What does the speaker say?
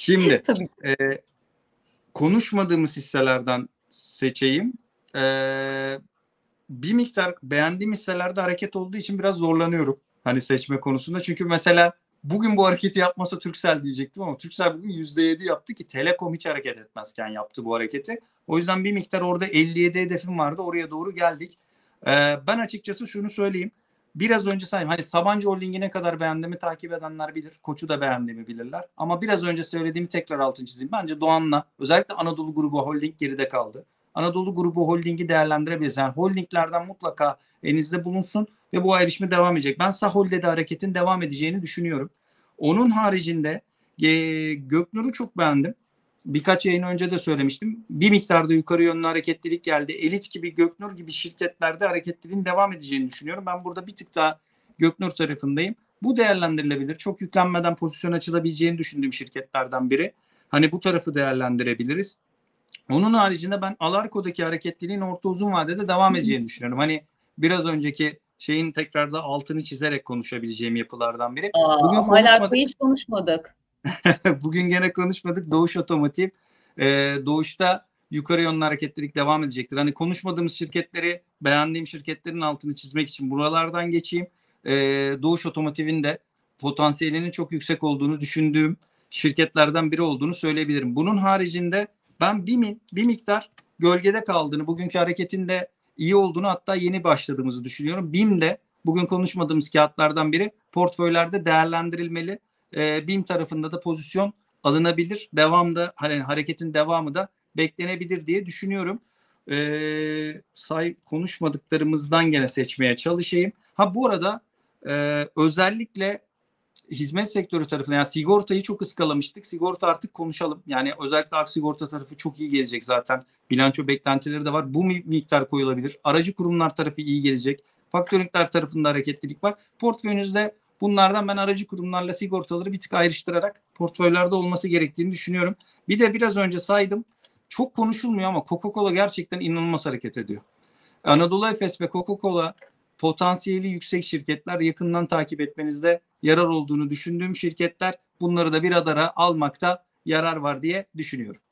Şimdi Tabii. konuşmadığımız hisselerden seçeyim. Bir miktar beğendiğim hisselerde hareket olduğu için biraz zorlanıyorum. Hani seçme konusunda. Çünkü mesela bugün bu hareketi yapmasa Turkcell diyecektim ama Turkcell bugün %7 yaptı ki Telekom hiç hareket etmezken yaptı bu hareketi. O yüzden bir miktar orada 57 hedefim vardı. Oraya doğru geldik. Ben açıkçası şunu söyleyeyim. Biraz önce sayayım. Hani Sabancı Holding'i ne kadar beğendiğimi takip edenler bilir. Koç'u da beğendiğimi bilirler. Ama biraz önce söylediğimi tekrar altını çizeyim. Bence Doğan'la özellikle Anadolu Grubu Holding geride kaldı. Anadolu Grubu Holding'i değerlendirebiliriz. Yani holdinglerden mutlaka elinizde bulunsun ve bu ayrışma devam edecek. Ben Sahol'de de hareketin devam edeceğini düşünüyorum. Onun haricinde Göknur'u çok beğendim. Birkaç yayın önce de söylemiştim. Bir miktarda yukarı yönlü hareketlilik geldi. Elit gibi, Göknur gibi şirketlerde hareketliliğin devam edeceğini düşünüyorum. Ben burada bir tık daha Göknur tarafındayım. Bu değerlendirilebilir. Çok yüklenmeden pozisyon açılabileceğini düşündüğüm şirketlerden biri. Hani bu tarafı değerlendirebiliriz. Onun haricinde ben Alarko'daki hareketliliğin orta uzun vadede devam edeceğini düşünüyorum. Hani biraz önceki şeyin tekrar da altını çizerek konuşabileceğim yapılardan biri. Bugün Ama konuşmadık. hiç konuşmadık. Bugün gene konuşmadık. Doğuş Otomotiv. Doğuş'ta yukarı yönlü hareketlilik devam edecektir. Hani konuşmadığımız şirketleri, beğendiğim şirketlerin altını çizmek için buralardan geçeyim. Doğuş Otomotiv'in de potansiyelinin çok yüksek olduğunu düşündüğüm şirketlerden biri olduğunu söyleyebilirim. Bunun haricinde ben bir miktar gölgede kaldığını, bugünkü hareketin de iyi olduğunu, hatta yeni başladığımızı düşünüyorum. BİM de bugün konuşmadığımız kağıtlardan biri, portföylerde değerlendirilmeli. BİM tarafında da pozisyon alınabilir. Devamda hani hareketin devamı da beklenebilir diye düşünüyorum. Konuşmadıklarımızdan gene seçmeye çalışayım. Ha bu arada özellikle hizmet sektörü tarafına, yani sigortayı çok ıskalamıştık. Sigorta artık konuşalım. Yani özellikle Aksigorta tarafı çok iyi gelecek zaten. Bilanço beklentileri de var. Bu miktar koyulabilir. Aracı kurumlar tarafı iyi gelecek. Faktörlükler tarafında hareketlilik var. Portföyünüzde bunlardan ben aracı kurumlarla sigortaları bir tık ayrıştırarak portföylerde olması gerektiğini düşünüyorum. Bir de biraz önce saydım. Çok konuşulmuyor ama Coca-Cola gerçekten inanılmaz hareket ediyor. Anadolu Efes ve Coca-Cola potansiyeli yüksek şirketler, yakından takip etmenizde yarar olduğunu düşündüğüm şirketler. Bunları da bir radara almakta yarar var diye düşünüyorum.